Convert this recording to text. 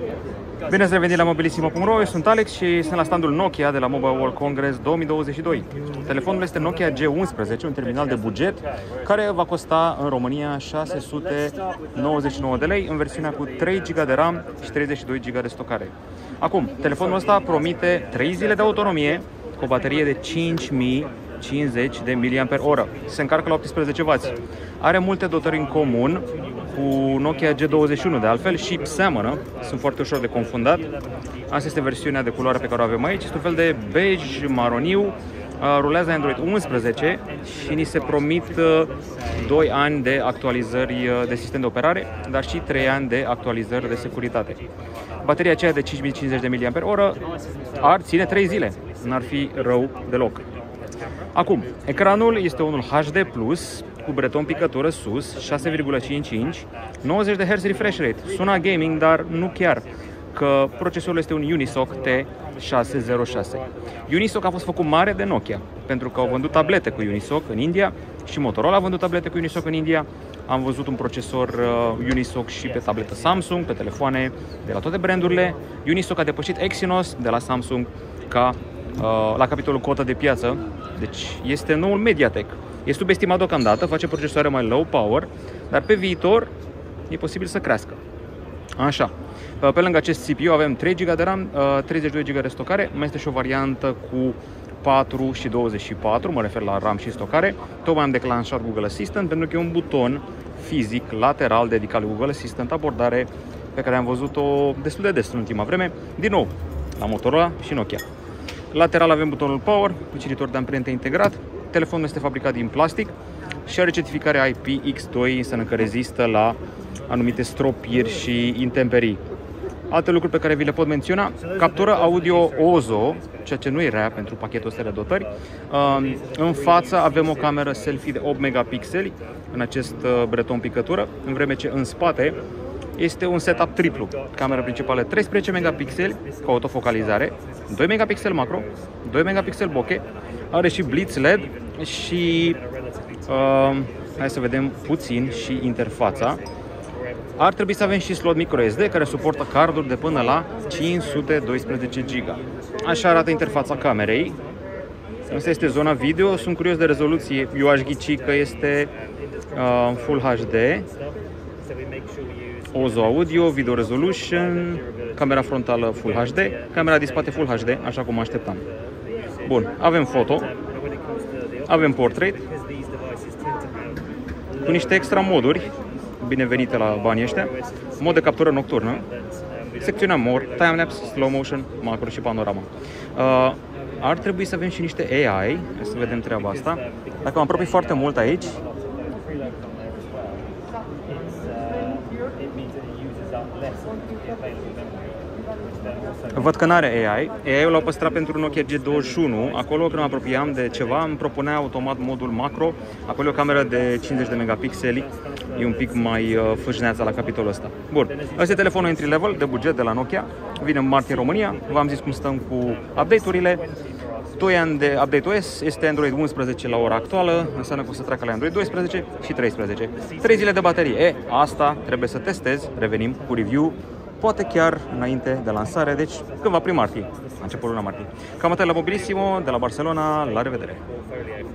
Bine ați revenit la mobilissimo.ro, eu sunt Alex și sunt la standul Nokia de la Mobile World Congress 2022. Telefonul este Nokia G11, un terminal de buget care va costa în România 699 de lei în versiunea cu 3 GB de RAM și 32 GB de stocare. Acum, telefonul ăsta promite 3 zile de autonomie cu o baterie de 5050 de mAh. Se încarcă la 18W. Are multe dotări în comun cu Nokia G21, de altfel, și seamănă, sunt foarte ușor de confundat. Asta este versiunea de culoare pe care o avem aici. Este un fel de bej maroniu, rulează Android 11 și ni se promit 2 ani de actualizări de sistem de operare, dar și 3 ani de actualizări de securitate. Bateria aceea de 5050 de mAh ar ține 3 zile, n-ar fi rău deloc. Acum, ecranul este unul HD+, cu breton picătură sus, 6,5 inch, 90 de Hz refresh rate. Sună gaming, dar nu chiar, că procesorul este un Unisoc T606. Unisoc a fost făcut mare de Nokia, pentru că au vândut tablete cu Unisoc în India și Motorola a vândut tablete cu Unisoc în India. Am văzut un procesor Unisoc și pe tabletă Samsung, pe telefoane de la toate brandurile. Unisoc a depășit Exynos de la Samsung la capitolul cotă de piață, deci este noul Mediatek. E subestimat deocamdată, face procesoare mai low power, dar pe viitor e posibil să crească. Așa. Pe lângă acest CPU avem 3 GB de RAM, 32 GB de stocare, mai este și o variantă cu 4 și 24, mă refer la RAM și stocare. Tocmai am declanșat Google Assistant pentru că e un buton fizic lateral dedicat lui Google Assistant, abordare pe care am văzut-o destul de des în ultima vreme, din nou la Motorola și Nokia. Lateral avem butonul Power, cu cititor de amprente integrat. Telefonul este fabricat din plastic și are certificare IPX2, înseamnă că rezistă la anumite stropiri și intemperii. Alte lucruri pe care vi le pot menționa: captură audio OZO, ceea ce nu e rea pentru pachetul ăsta de dotări. În față avem o cameră selfie de 8 megapixeli în acest breton picătură, în vreme ce în spate este un setup triplu. Camera principală 13 megapixeli cu autofocalizare, 2 megapixel macro, 2 megapixel bokeh, are și Blitz LED și hai să vedem puțin și interfața. Ar trebui să avem și slot microSD care suportă carduri de până la 512 GB. Așa arată interfața camerei. Asta este zona video. Sunt curios de rezoluție. Eu aș ghici că este Full HD. OZO Audio, Video Resolution, camera frontală Full HD, camera din spate Full HD, așa cum așteptam. Bun, avem foto, avem portrait, cu niște extra moduri, binevenite la banii ăștia, mod de captură nocturnă, secțiunea More, Timelapse, Slow Motion, Macro și Panorama. Ar trebui să avem și niște AI, să vedem treaba asta. Dacă mă apropii foarte mult aici, văd că n-are AI. AI-ul l-au păstrat pentru Nokia G21. Acolo, când mă apropiam de ceva, îmi propunea automat modul macro. Acolo e o cameră de 50 de megapixeli. E un pic mai fâșneață la capitolul ăsta. Bun. Ăsta e telefonul entry-level de buget de la Nokia. Vine în martie în România. V-am zis cum stăm cu update-urile. 2 ani de update OS, este Android 11 la ora actuală, înseamnă că o să treacă la Android 12 și 13. 3 zile de baterie. Asta trebuie să testez, revenim cu review, poate chiar înainte de lansare, deci cândva prin martie, la începutul luna martie. Cam atât la Mobilissimo, de la Barcelona, la revedere!